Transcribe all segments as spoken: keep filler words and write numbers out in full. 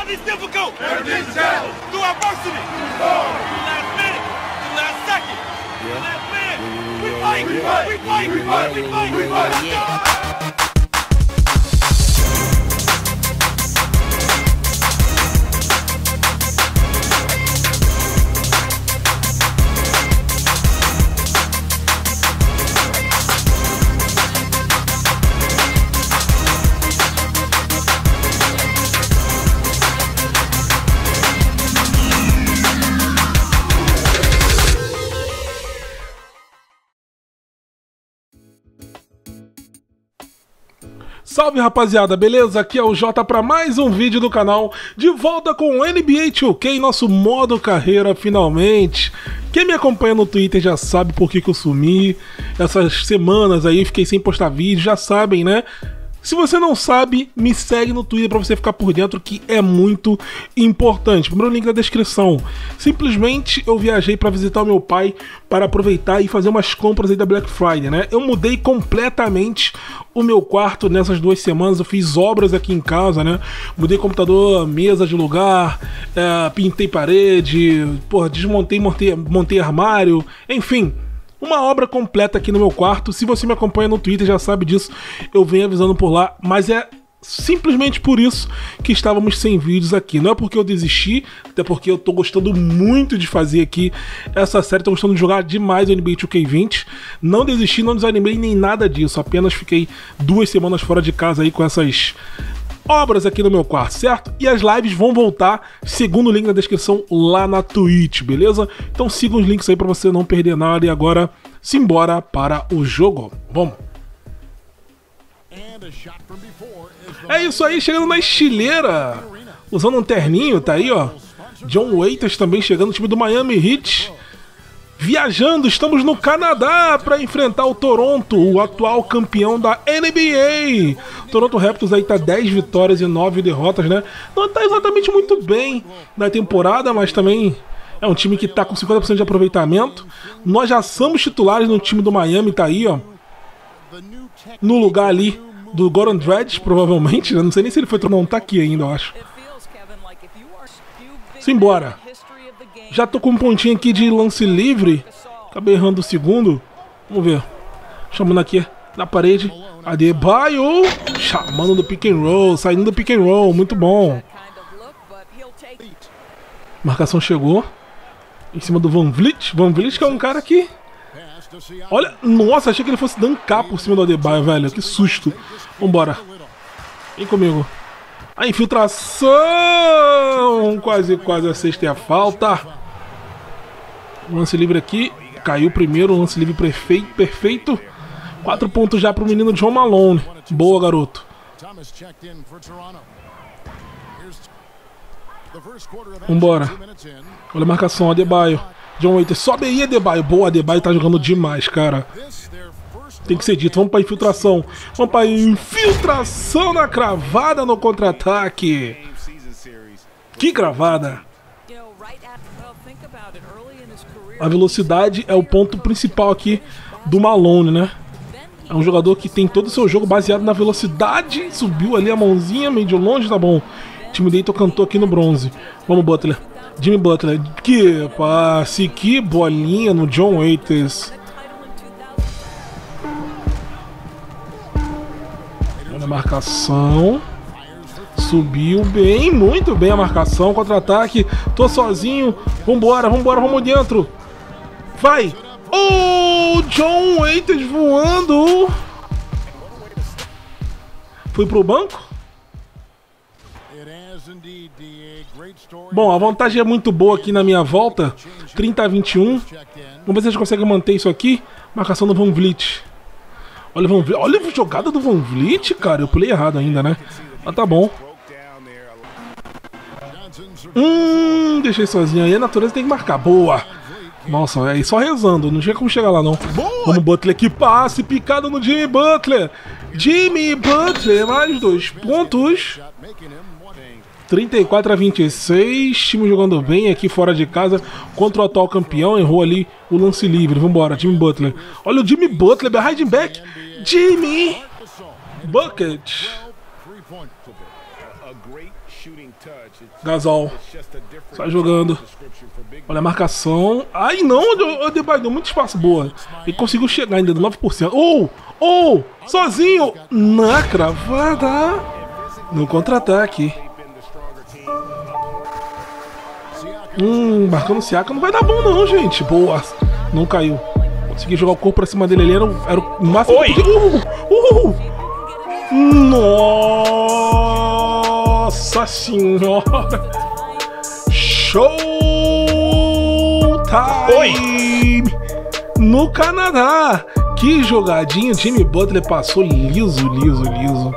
Everything's difficult. Everything's challenge. Through adversity. Through last minute. Through last second. Through last minute. We fight. We fight. We fight. We fight. We fight. We fight. Yeah. Salve rapaziada, beleza? Aqui é o Jota para mais um vídeo do canal, de volta com o N B A dois K, nosso modo carreira finalmente. Quem me acompanha no Twitter já sabe por que que eu sumi, essas semanas aí fiquei sem postar vídeo, já sabem, né? Se você não sabe, me segue no Twitter para você ficar por dentro, que é muito importante. Primeiro link na descrição. Simplesmente eu viajei para visitar o meu pai para aproveitar e fazer umas compras aí da Black Friday, né? Eu mudei completamente o meu quarto nessas duas semanas. Eu fiz obras aqui em casa, né? Mudei computador, mesa de lugar, é, pintei parede, porra, desmontei, montei, montei armário, enfim. Uma obra completa aqui no meu quarto. Se você me acompanha no Twitter já sabe disso, eu venho avisando por lá, mas é simplesmente por isso que estávamos sem vídeos aqui. Não é porque eu desisti, até porque eu tô gostando muito de fazer aqui essa série, tô gostando de jogar demais o N B A dois K vinte. Não desisti, não desanimei nem nada disso, apenas fiquei duas semanas fora de casa aí com essas obras aqui no meu quarto, certo? E as lives vão voltar, segundo o link na descrição lá na Twitch, beleza? Então siga os links aí pra você não perder nada. E agora, simbora para o jogo. Vamos! É isso aí, chegando na estileira, usando um terninho, tá aí, ó. John Waiters também chegando, no time do Miami Heat. Viajando, estamos no Canadá para enfrentar o Toronto, o atual campeão da N B A. O Toronto Raptors aí tá dez vitórias e nove derrotas, né? Não tá exatamente muito bem na temporada, mas também é um time que tá com cinquenta por cento de aproveitamento. Nós já somos titulares no time do Miami, tá aí, ó. No lugar ali do Goran Dragic, provavelmente, né? Não sei nem se ele foi... Não, tá aqui ainda, eu acho. Simbora. Já tô com um pontinho aqui de lance livre. Acabei errando o segundo. Vamos ver. Chamando aqui na parede. Adebayo. Chamando do pick and roll. Saindo do pick and roll. Muito bom. Marcação chegou. Em cima do Van Vliet. Van Vliet que é um cara que... Olha. Nossa, achei que ele fosse dancar por cima do Adebayo, velho. Que susto. Vambora. Vem comigo. A infiltração. Quase, quase a sexta e a falta. Lance livre aqui, caiu primeiro, lance livre perfeito, perfeito. Quatro pontos já pro menino John Malone. Boa, garoto. Vambora. Olha a marcação, Adebayo. John Waiters, sobe aí, Adebayo. Boa, Adebayo tá jogando demais, cara. Tem que ser dito, vamos pra infiltração. Vamos pra infiltração na cravada no contra-ataque. Que cravada. A velocidade é o ponto principal aqui do Malone, né? É um jogador que tem todo o seu jogo baseado na velocidade. Subiu ali a mãozinha, meio de longe, tá bom. O time dele cantou aqui no bronze. Vamos, Butler. Jimmy Butler. Que passe, que bolinha no John Waiters. Olha a marcação. Subiu bem, muito bem a marcação. Contra-ataque. Tô sozinho. Vambora, vambora, vamos dentro. Vai! Oh, John Waiters voando! Foi pro banco? Bom, a vantagem é muito boa aqui na minha volta. trinta a vinte e um. Vamos ver se a gente consegue manter isso aqui. Marcação do Van Vliet. Olha, Van Vliet. Olha a jogada do Van Vliet, cara. Eu pulei errado ainda, né? Mas tá bom. Hum, deixei sozinho aí. A natureza tem que marcar. Boa! Nossa, é só rezando, não tinha como chegar lá não. Vamos, Butler, que passe, picada no Jimmy Butler. Jimmy Butler, mais dois pontos. trinta e quatro a vinte e seis, time jogando bem aqui fora de casa contra o atual campeão. Errou ali o lance livre, vambora, Jimmy Butler. Olha o Jimmy Butler, behind back. Jimmy Bucket. Gasol. Sai jogando. Olha a marcação. Ai, não, o Adebayo deu muito espaço, boa. Ele conseguiu chegar ainda do nove por cento. Ou, oh, ou, oh, sozinho. Na cravada. No contra-ataque. Hum, marcando o Siakam não vai dar bom não, gente. Boa. Não caiu. Consegui jogar o corpo pra cima dele. Ele era, era o máximo. Oi! Uh, uh, nossa senhora! Showtime! Oi! No Canadá! Que jogadinha! Jimmy Butler passou liso, liso, liso.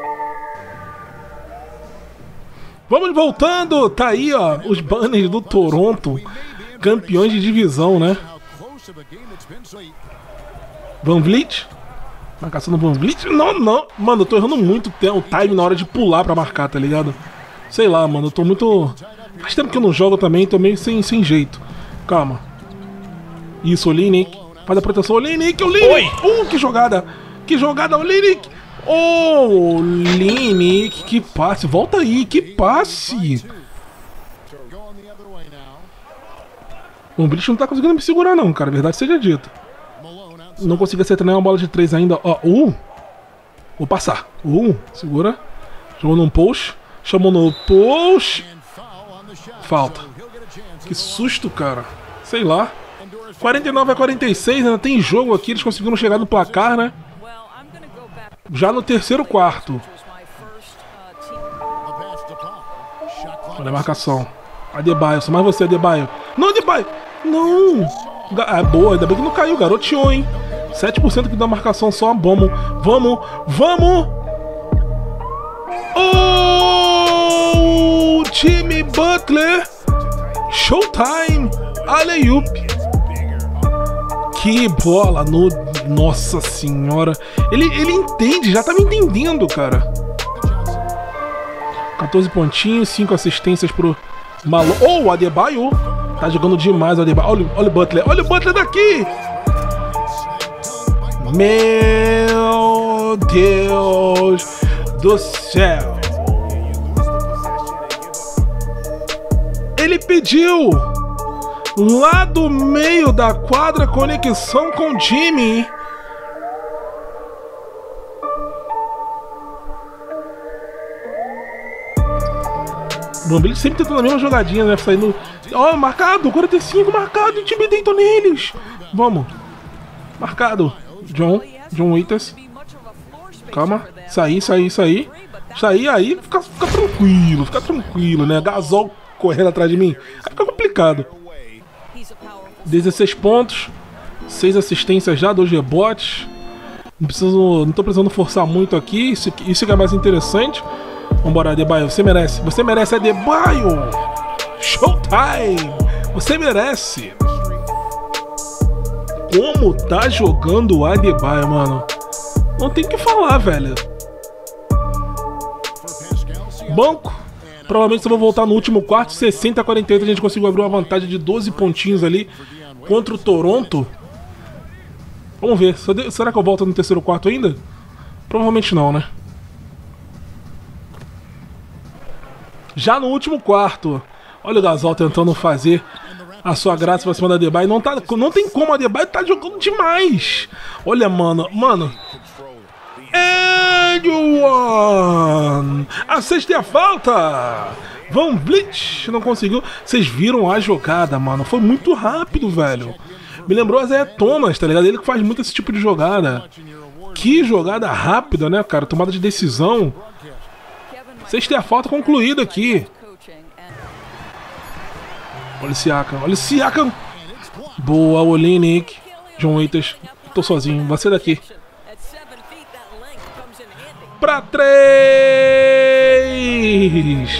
Vamos voltando! Tá aí, ó, os banners do Toronto. Campeões de divisão, né? Van Vliet? Marcação do Van Vliet? Não, não. Mano, eu tô errando muito o time na hora de pular pra marcar, tá ligado? Sei lá, mano, eu tô muito... Faz tempo que eu não jogo também, tô meio sem, sem jeito. Calma. Isso, Olynyk. Faz a proteção, Olynyk, Olynyk! Uh, que jogada! Que jogada, Olynyk! Oh, Olynyk, que passe! Volta aí, que passe! O Blitz não tá conseguindo me segurar não, cara, verdade seja dita. Não consegui acertar nenhuma bola de três ainda. Ó, uh! Vou passar. Uh, segura. Chamou num post. Chamou no post. Falta. Que susto, cara. Sei lá. quarenta e nove a quarenta e seis, ainda tem jogo aqui. Eles conseguiram chegar no placar, né? Já no terceiro quarto. Olha a marcação. Adebayo, só mais você, Adebayo. Não, Adebayo! Não! Ah, boa, ainda bem que não caiu, garoteou, hein? sete por cento que dá marcação só. Vamos, vamos, vamos! Oh! Jimmy Butler! Showtime! Alley-oop! Que bola no... Nossa senhora! Ele, ele entende, já tá me entendendo, cara. quatorze pontinhos, cinco assistências pro Malo. Oh, o Adebayo! Tá jogando demais o Adebayo. Olha, olha o Butler, olha o Butler daqui! Meu Deus do céu! Ele pediu lá do meio da quadra conexão com o Jimmy. O Bambilho sempre tentando a mesma jogadinha, né? Saindo. Ó, oh, marcado! quarenta e cinco, marcado! O time deitou neles! Vamos! Marcado! John, John Waiters. Calma, sair, sair, sair. Sair aí, fica, fica tranquilo, fica tranquilo, né? Gasol correndo atrás de mim. Aí fica complicado. dezesseis pontos, seis assistências já, dois rebotes. Não, preciso, não tô precisando forçar muito aqui, isso, isso que é mais interessante. Vambora, Adebayo, você merece. Você merece, Adebayo! Showtime! Você merece! Como tá jogando o Adebayo, mano? Não tem o que falar, velho. Banco. Provavelmente só vou voltar no último quarto. sessenta a quarenta e oito, a gente conseguiu abrir uma vantagem de doze pontinhos ali contra o Toronto. Vamos ver. Será que eu volto no terceiro quarto ainda? Provavelmente não, né? Já no último quarto. Olha o Gasol tentando fazer a sua graça pra cima da Adebayo. Não, tá, não tem como, a Adebayo tá jogando demais. Olha, mano, mano. And one. A sexta é a falta. Van Vliet não conseguiu. Vocês viram a jogada, mano. Foi muito rápido, velho. Me lembrou a Isaiah Thomas, tá ligado? Ele que faz muito esse tipo de jogada. Que jogada rápida, né, cara? Tomada de decisão. Sexta é a falta concluída aqui. Olha o Siakam, olha o Siakam. Boa, Olynyk. John Waiters. Tô sozinho, vai ser daqui. Pra três.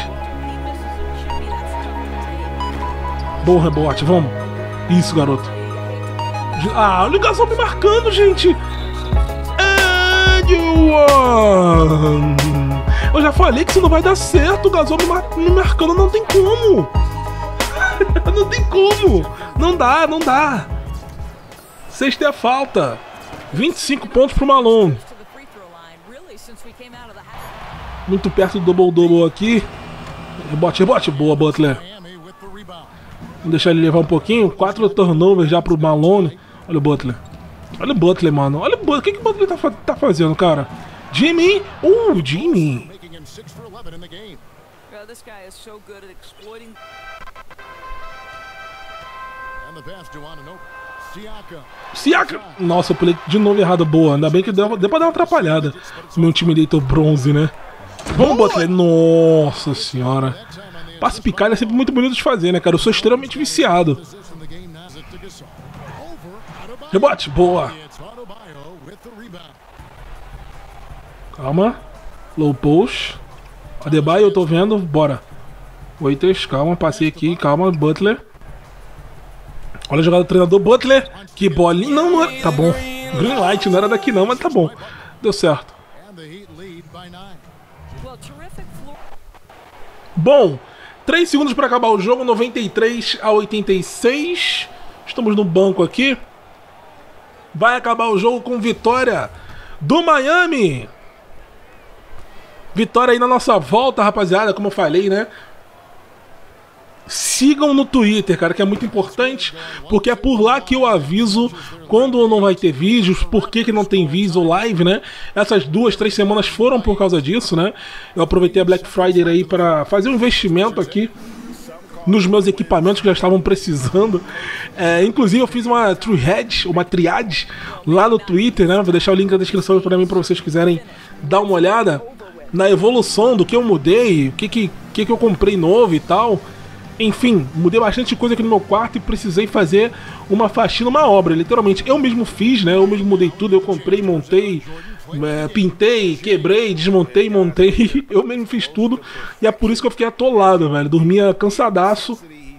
Bom rebote, vamos. Isso, garoto. Ah, olha o Gasol me marcando, gente. And one. Eu já falei que isso não vai dar certo. O Gasol me, mar me marcando, não tem como. Não tem como. Não dá, não dá. Sexta é a falta. vinte e cinco pontos pro Malone. Muito perto do double-double aqui. Rebote, rebote. Boa, Butler. Vamos deixar ele levar um pouquinho. Quatro turnovers já pro Malone. Olha o Butler. Olha o Butler, mano. Olha o Butler. O que, que o Butler tá, tá fazendo, cara? Jimmy. Uh, Jimmy. Siakam. Nossa, eu pulei de novo errado. Boa. Ainda bem que deu, deu pra dar uma atrapalhada. Meu time deitou bronze, né? Vamos, Butler. Nossa senhora. Passe picado é sempre muito bonito de fazer, né, cara? Eu sou extremamente viciado. Rebote. Boa. Calma. Low post. Adebayo, eu tô vendo. Bora. Waiters, calma. Passei aqui. Calma, Butler. Olha a jogada do treinador. Butler. Que bolinha. Não, não é. Tá bom. Green light. Não era daqui não, mas tá bom. Deu certo. Bom. três segundos para acabar o jogo. noventa e três a oitenta e seis. Estamos no banco aqui. Vai acabar o jogo com vitória do Miami. Vitória aí na nossa volta, rapaziada. Como eu falei, né? Sigam no Twitter, cara, que é muito importante, porque é por lá que eu aviso quando não vai ter vídeos, por que que não tem vídeos ou live, né? Essas duas, três semanas foram por causa disso, né? Eu aproveitei a Black Friday aí para fazer um investimento aqui nos meus equipamentos que já estavam precisando. É, inclusive eu fiz uma triad, uma triad lá no Twitter, né? Vou deixar o link na descrição para mim, para vocês quiserem dar uma olhada na evolução do que eu mudei, o que que, que que eu comprei novo e tal. Enfim, mudei bastante coisa aqui no meu quarto e precisei fazer uma faxina, uma obra, literalmente. Eu mesmo fiz, né? Eu mesmo mudei tudo, eu comprei, montei, é, pintei, quebrei, desmontei, montei. Eu mesmo fiz tudo e é por isso que eu fiquei atolado, velho. Dormia cansadaço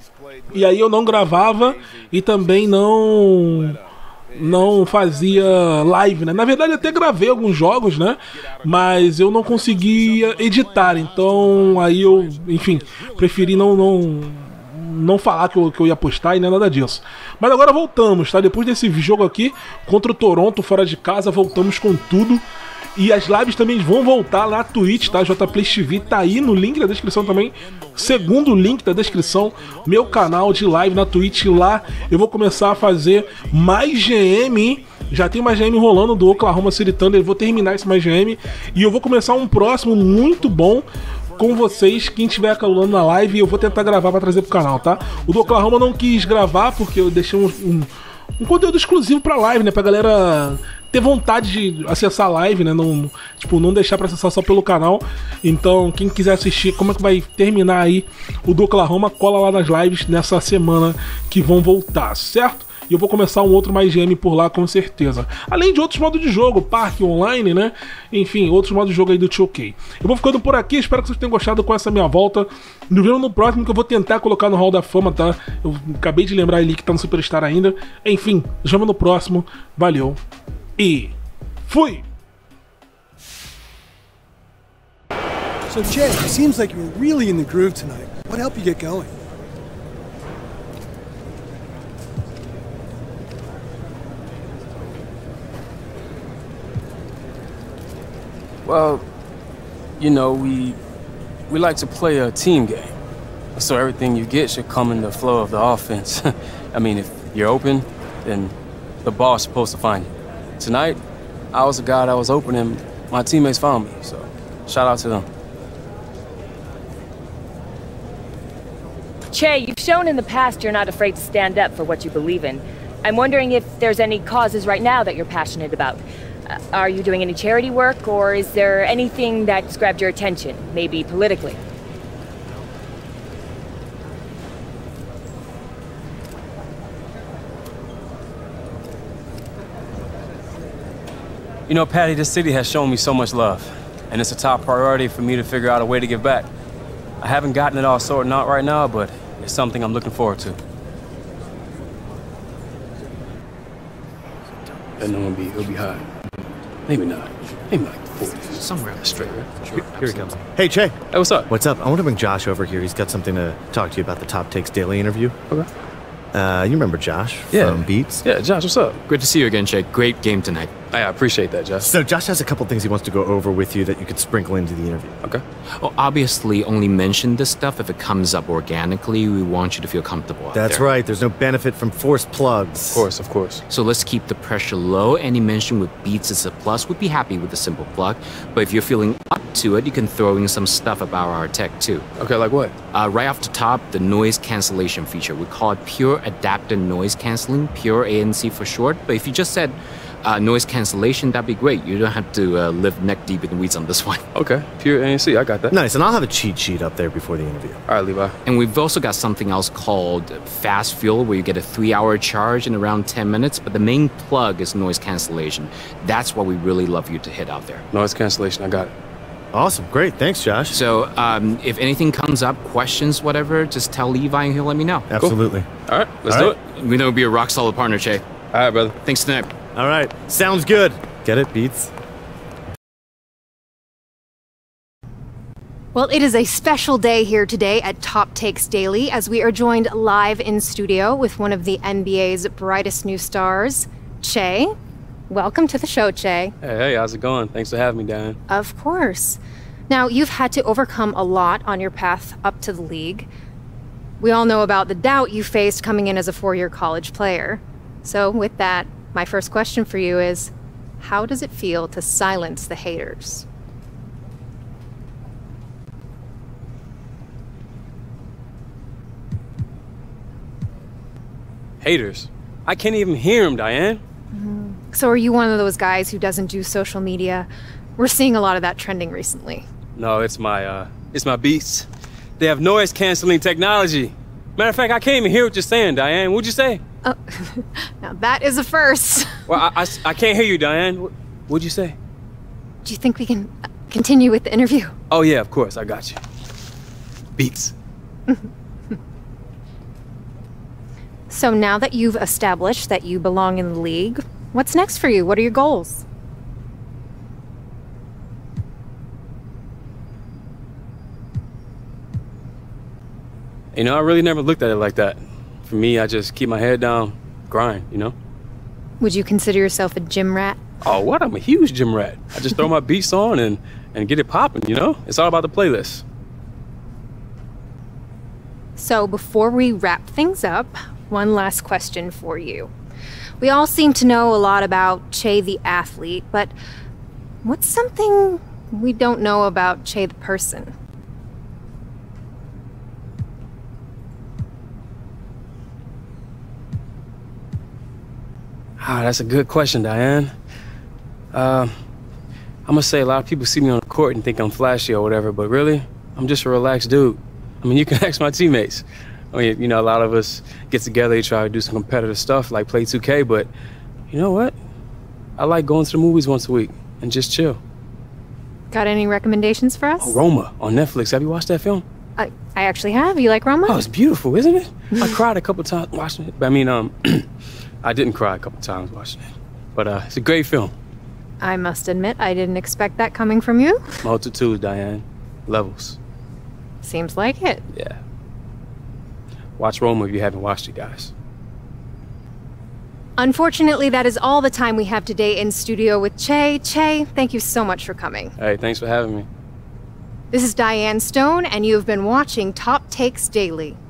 e aí eu não gravava e também não... não fazia live, né? Na verdade até gravei alguns jogos, né? Mas eu não conseguia editar, então aí eu, enfim, preferi não não, não falar que eu, que eu ia postar e nem nada disso. Mas agora voltamos, tá? Depois desse jogo aqui contra o Toronto fora de casa, voltamos com tudo. E as lives também vão voltar lá na Twitch, tá? J Plays T V tá aí no link da descrição também. Segundo link da descrição, meu canal de live na Twitch. Lá eu vou começar a fazer mais G M. Já tem mais G M rolando do Oklahoma City Thunder. Eu vou terminar esse mais G M. E eu vou começar um próximo muito bom com vocês, quem estiver calando na live. Eu vou tentar gravar para trazer pro canal, tá? O do Oklahoma não quis gravar porque eu deixei um, um, um conteúdo exclusivo pra live, né? Pra galera ter vontade de acessar a live, né? Não, tipo, não deixar pra acessar só pelo canal. Então, quem quiser assistir como é que vai terminar aí o do Oklahoma, cola lá nas lives nessa semana que vão voltar, certo? E eu vou começar um outro mais G M por lá, com certeza. Além de outros modos de jogo, parque online, né? Enfim, outros modos de jogo aí do dois K. Eu vou ficando por aqui, espero que vocês tenham gostado com essa minha volta. Nos vemos no próximo, que eu vou tentar colocar no Hall da Fama, tá? Eu acabei de lembrar ali que tá no Superstar ainda. Enfim, nos vemos no próximo. Valeu. E fui! So Jay, it seems like you're really in the groove tonight. What helped you get going? Well, you know, we we like to play a team game. So everything you get should come in the flow of the offense. I mean, if you're open, then the ball's supposed to find you. Tonight, I was the guy that was open and my teammates found me, so shout out to them. Che, you've shown in the past you're not afraid to stand up for what you believe in. I'm wondering if there's any causes right now that you're passionate about. Uh, are you doing any charity work, or is there anything that's grabbed your attention, maybe politically? You know, Patty, this city has shown me so much love, and it's a top priority for me to figure out a way to give back. I haven't gotten it all sorted out right now, but it's something I'm looking forward to. I know it'll be, it'll be hot. Maybe not. Maybe like forty. Somewhere on the straight, right? Sure. Here he comes. Hey, Che. Hey, what's up? What's up? I want to bring Josh over here. He's got something to talk to you about the Top Takes Daily interview. Okay. Uh, you remember Josh Yeah. from Beats? Yeah, Josh, what's up? Great to see you again, Shay. Great game tonight. I appreciate that, Josh. So Josh has a couple things he wants to go over with you that you could sprinkle into the interview. Okay. Well, obviously, only mention this stuff if it comes up organically. We want you to feel comfortable out That's there. right. There's no benefit from forced plugs. Of course, of course. So let's keep the pressure low. Any mention with beats is a plus. We'd be happy with a simple plug. But if you're feeling up to it, you can throw in some stuff about our tech too. Okay, like what? Uh, right off the top, the noise cancellation feature. We call it Pure Adaptive Noise Cancelling, Pure A N C for short. But if you just said uh, noise cancellation, that'd be great. You don't have to uh, live neck deep in the weeds on this one. Okay, pure A N C, I got that. Nice, and I'll have a cheat sheet up there before the interview. All right, Levi. And we've also got something else called Fast Fuel, where you get a three-hour charge in around ten minutes. But the main plug is noise cancellation. That's what we really love you to hit out there. Noise cancellation, I got it. Awesome, great, thanks, Josh. So um, if anything comes up, questions, whatever, just tell Levi and he'll let me know. Absolutely. All right, let's All do right. it. We know we'll be a rock solid partner, Che. All right, brother. Thanks tonight. All right, sounds good. Get it, Beats? Well, it is a special day here today at Top Takes Daily as we are joined live in studio with one of the N B A's brightest new stars, Che. Welcome to the show, Che. Hey, hey, how's it going? Thanks for having me, Diane. Of course. Now, you've had to overcome a lot on your path up to the league. We all know about the doubt you faced coming in as a four-year college player. So, with that, my first question for you is, how does it feel to silence the haters? Haters. I can't even hear them, Diane. So are you one of those guys who doesn't do social media? We're seeing a lot of that trending recently. No, it's my, uh, it's my beats. They have noise canceling technology. Matter of fact, I can't even hear what you're saying, Diane. What'd you say? Oh, now that is a first. Well, I, I, I can't hear you, Diane. What, what'd you say? Do you think we can uh, continue with the interview? Oh, yeah, of course. I got you. Beats. So now that you've established that you belong in the league, what's next for you? What are your goals? You know, I really never looked at it like that. For me, I just keep my head down, grind, you know? Would you consider yourself a gym rat? Oh, what? I'm a huge gym rat. I just throw my beats on and, and get it popping, you know? It's all about the playlist. So before we wrap things up, one last question for you. We all seem to know a lot about Che the athlete, but what's something we don't know about Che the person? Ah, that's a good question, Diane. Uh, I'm gonna say a lot of people see me on the court and think I'm flashy or whatever, but really, I'm just a relaxed dude. I mean, you can ask my teammates. I mean, you know, a lot of us get together, try to do some competitive stuff like play two K, but you know what? I like going to the movies once a week and just chill. Got any recommendations for us? Oh, Roma on Netflix. Have you watched that film? I, I actually have. You like Roma? Oh, it's beautiful, isn't it? I cried a couple times watching it. But I mean, um, I didn't cry a couple times watching it. But uh, it's a great film. I must admit, I didn't expect that coming from you. Multitudes, Diane. Levels. Seems like it. Yeah. Watch Roma if you haven't watched it, guys. Unfortunately, that is all the time we have today in studio with Che. Che, thank you so much for coming. Hey, thanks for having me. This is Diane Stone, and you have been watching Top Takes Daily.